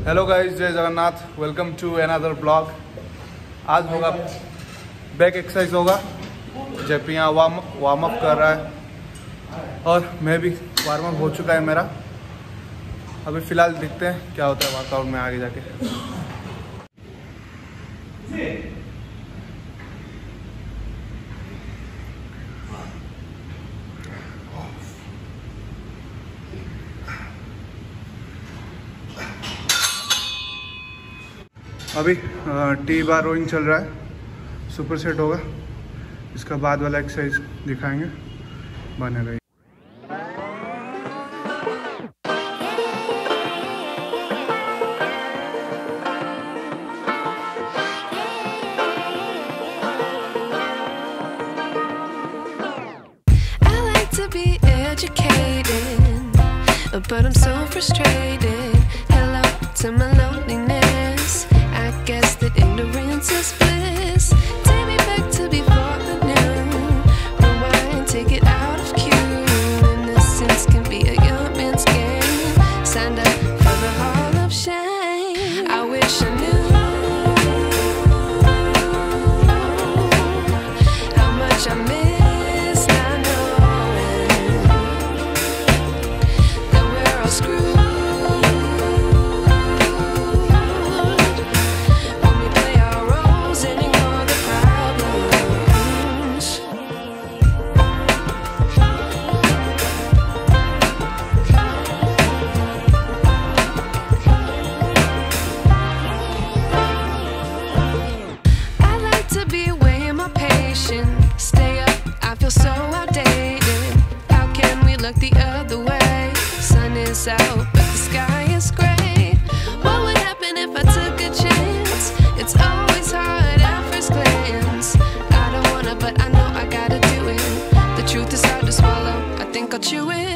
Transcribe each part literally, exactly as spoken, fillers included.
Hello guys, जय Jagannath. Welcome to another blog. आज होगा बैक एक्सरसाइज होगा। जेपी यहाँ वार्म वार्म अप कर रहा है और मैं भी वार्म अप हो चुका है मेरा। अभी फ़िलहाल देखते हैं क्या होता है वर्कआउट में आगे जाके। अभी टी बार रोइंग चल रहा है, सुपर सेट होगा। इसका बाद वाला एक्सरसाइज दिखाएंगे, बने रहिए। But I'm so frustrated. Hello to my loneliness. I guess that ignorance is bliss. Take me back to before the new. Rewind, take it out of cue. Innocence can be a young man's game. Signed up for the hall of shame. I wish I knew how much I miss. Look the other way. Sun is out, but the sky is gray. What would happen if I took a chance? It's always hard at first glance. I don't wanna, but I know I gotta do it. The truth is hard to swallow. I think I'll chew it.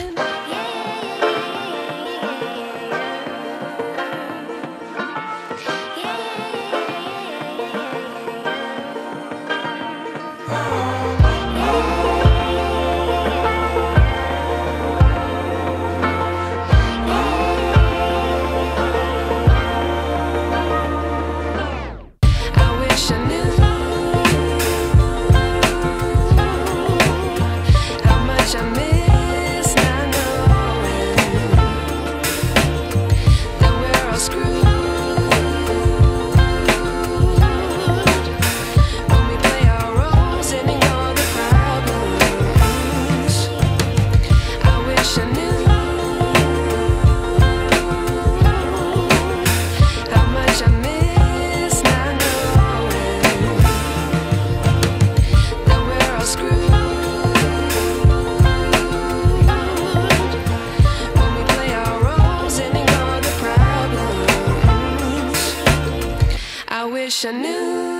I knew.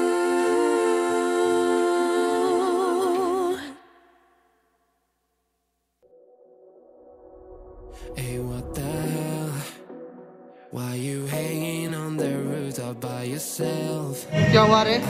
Hey, what the hell? Why you hanging on the rooftop by yourself? क्या हुआ रे?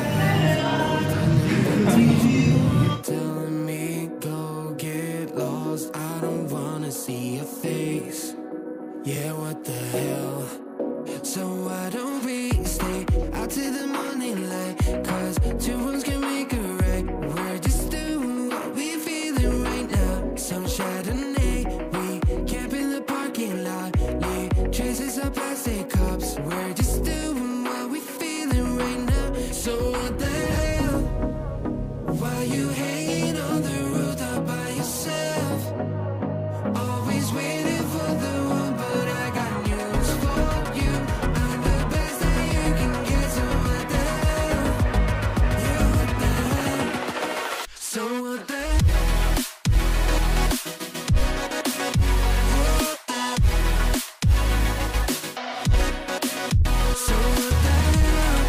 Telling me go get lost. I don't wanna see your face. Yeah, what the hell? So why don't we stay out till the morning light? Cause two wrongs can make a right. We're just doing what we feeling right now. Some Chardonnay, we camp in the parking lot. Leave traces of plastic cups. We're just doing what we feeling right now. So what the hell? Why you hanging on the rooftop by yourself? Always waiting for the one, but I got news for you. I'm the best that you can get, so what the hell? Yeah, what the hell? So what the So what the hell?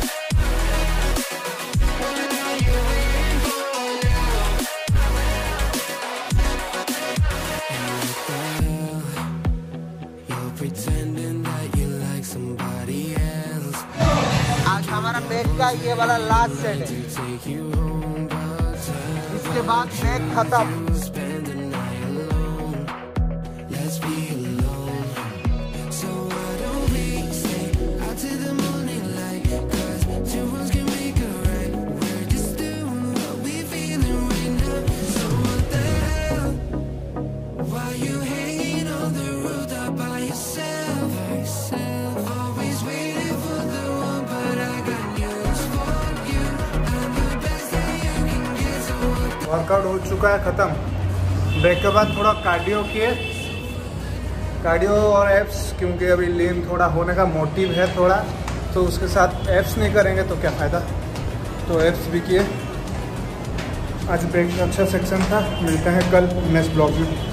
What are you waiting for now? And what the hell? You're pretending that you like somebody else. आज हमारा back का ये वाला last set है। Take you home, but इसके बाद back खत्म। spend the night alone. Let's be alone. So why don't we stay workout हो चुका है ख़त्म। ब्रेक के बाद थोड़ा कार्डियो किए, कार्डियो और एप्स, क्योंकि अभी लीन थोड़ा होने का मोटिव है थोड़ा, तो उसके साथ एप्स नहीं करेंगे तो क्या फ़ायदा, तो एप्स भी किए। आज ब्रेक का अच्छा सेक्शन था। मिलते हैं कल नेक्स्ट ब्लॉग में।